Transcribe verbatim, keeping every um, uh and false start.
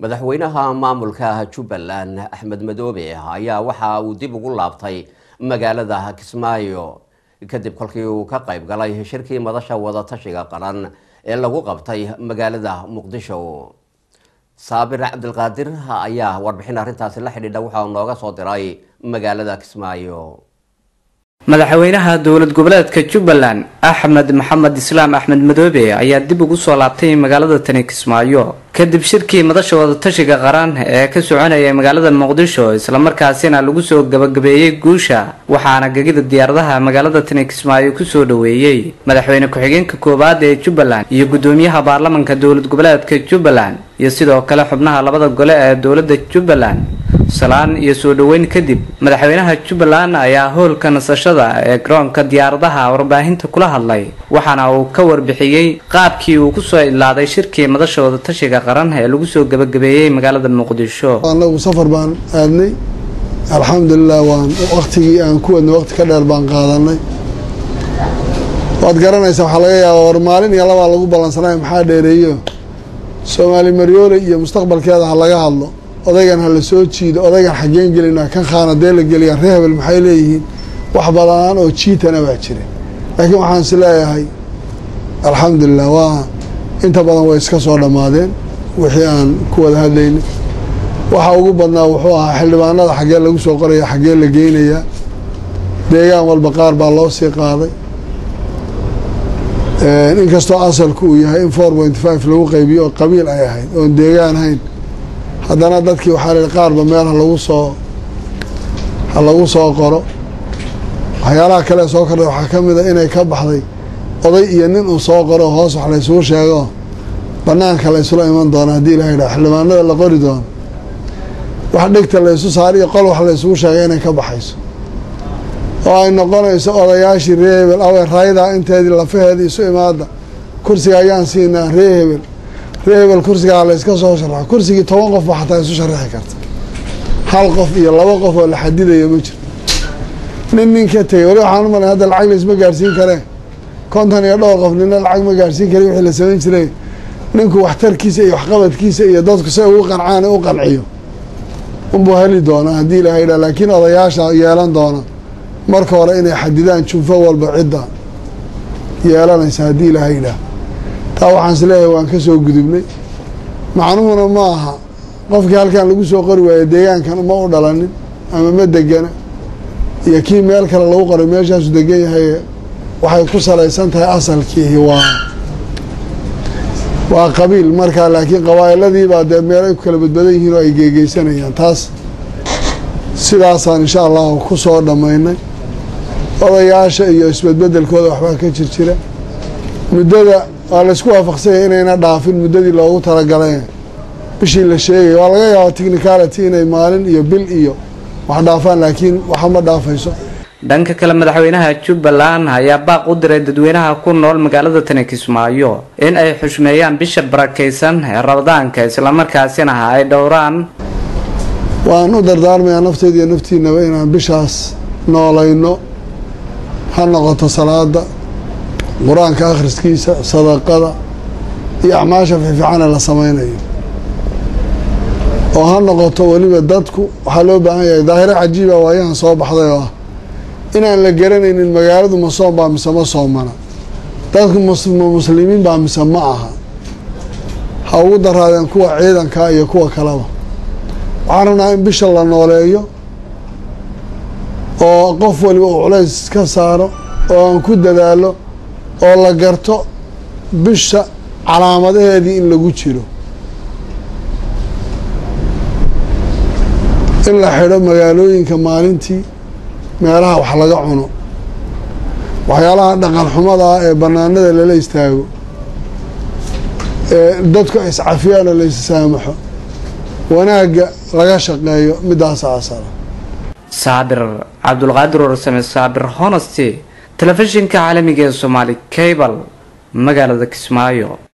madaxweynaha maamulka Jubbaland Axmed Madoobe ayaa waxa uu dib ugu laabtay magaalada Kismaayo kadib kolkii uu ka qayb galay shirkii madasha wada tashiga qaran ee lagu qabtay magaalada Muqdisho. Saabir Cabdulqaadir ayaa warbixin arintaasi la xidhiidha waxa uu nooga soo diray magaalada Kismaayo. madaxweynaha dowlad goboleedka Jubbaland Axmed Maxamed Islaam Axmed Madoobe ayaa dib ugu soo laabtay magaalada tani Kismaayo kadib shirkii madasha wada tashiga qaran ee ka soconayay magaalada Muqdisho isla markaasina lagu soo gabagabeeyay guusha waxaana gagida diyaaradaha magaalada tani Kismaayo ku soo dhaweeyay madaxweyne ku-xigeenka koobaad ee Jubbaland iyo gudoomiyaha baarlamaanka dowlad goboleedka Jubbaland iyo sidoo kale xubnaha labada gole ee dowladda Jubbaland. salaan iyo soo dhaweyn kadib madaxweynaha Jubbaland ayaa hoolka nasashada ee garoonka diyaaradaha warbaahinta kula hadlay waxaana uu ka warbixiyay qaabkii uu ku soo ilaaday shirkii madasha wada tashiga qaran ee lagu soo gabagabeeyay magaalada Muqdisho. anagu safar baan aadnay alxamdulillah waan waqtigii aan ku wadnay waqti ka dheer baan qaadanay waad garanaysaa waxa laga yaabaa war maalin iyo laba lagu balansanay maxaa dheereeyo Soomaali Maryoole iyo mustaqbalkeeda ha laga hadlo odaygan ha la soo jiido odaygan xageen gelina kan khaanadee la geliya reebel maxay leeyihiin wax badan oo jiitana waa jiray laakiin waxaan is leeyahay alxamdulillah waa inta badan way iska soo dhamaadeen wixii aan ku wada hadlaynay waxa ugu badnaa wuxuu ahaa xildhibaanada xagee lagu soo qoraya xagee la geynaya deegaan walba qaar baa loo sii qaaday inkastoo asalku uu yahay in four point five lagu qaybiyo oo qabiil ay ahayd oon deegaan ahayn haddana dadkii waxaa la qaarba meel ha lagu soo ha lagu soo qoro waxyaalaha kale soo kordhay waxaa ka mid a inay ka baxday oday iyo nin uu soo qoro hoos wax la isugu sheego banaanka la isula iman doono haddii la yidhaha xildhibaanada la qori doono wax dhigta la isu saar iyo qol wax la isugu sheegay inay ka baxayso oo ay noqonayso odayaashii ree hebel awe raaydaa inteedii lafaheedii isu imaada kursiga ayaan siinaa ree hebel ree hebel kursigaa la iska soo sharaxo kursigii toban qof ba xataa isu sharaxi karta hal qof iyo laba qof oo la xadidayo ma jiro nin nin ka tegay wali waxaan u malay hadda lacag la isma gaarsiin kareen konton iyo dhowr qof nina lacag ma gaarsiin kari wixii la samayn jiray ninku waxtarkiisa iyo waxqabadkiisa iyo dadku say ugu qancaan u qanciyo unbuu heli doonaa haddii ilaahay dhaa laakiin odayaasha yeelan doona marka hore inay xadidaan junfo walba cidda yeelanaysa haddii ilaahay dhaa taa waxaan is leeyahay waan ka soo gudubnay macnuhuna ma aha qofkii halkan lagu soo qori waayo deegaankan uma u dhalanin ama ma degana iyo kii meel kale lagu qoray meeshaasu degan yahay waxay ku salaysan tahay asalkiihi waa waa qabiil markaa laakiin qabaa'iladii baa dee meel ay ku kala badbadan yihiin oo ay geegeysanayaan taas sidaasaan insha allahu ku soo dhammaynay odayaasha iyo isbedbedelkooda waxbaa ka jir jira muddada waa la isku waafaqsanyay inayna dhaafin muddadii loogu talagalay bishii la sheegay waa laga yaabaa technicality inay maalin iyo bil iyo wax dhaafaan laakiin waxa ma dhaafayso. dhanka kale madaxweynaha Jubbaland ayaa baaq u diray dadweynaha ku nool magaalada tani Kismaayo in ay xushmeeyaan bisha barakeysan ee Ramadaanka isla markaasina ay dhowraan. waan u dardaarmayaa nafteeda iyo naftiinaba inaan bishaas noolayno ha noqoto salaada quraanka akhriskiisa sadaqada iyo acmaasha fiican la sameeyo oo ha noqoto waliba dadku waxa loo baahan yahay daahira cajiiba waayahan soo baxday oo inaan la garanaynin magaaladu ma soo baa mise ma soomana dadku muslimiin baa mise ma aha ha ugu daraadeen kuwa ciidanka iyo kuwa kaleba waxaan rabnaa in bisha la nooleeyo oo qof waliba uu culays ka saaro oo aan ku dadaalo oo la garto bisha calaamadaheedii in lagu jiro in la xidho magaalooyinka maalintii meelaha wax laga cuno waxyaalaha dhaqan xumada ah ee banaanada lala istaago ee dadku iscafiyaan oo la issaamaxo wanaagga laga shaqeeyo midaas asal. Saabir Cabdulqaadir Warsame Saabir Honesty telefishinka caalamiga ee Somali Cable magaalada Kismaayo.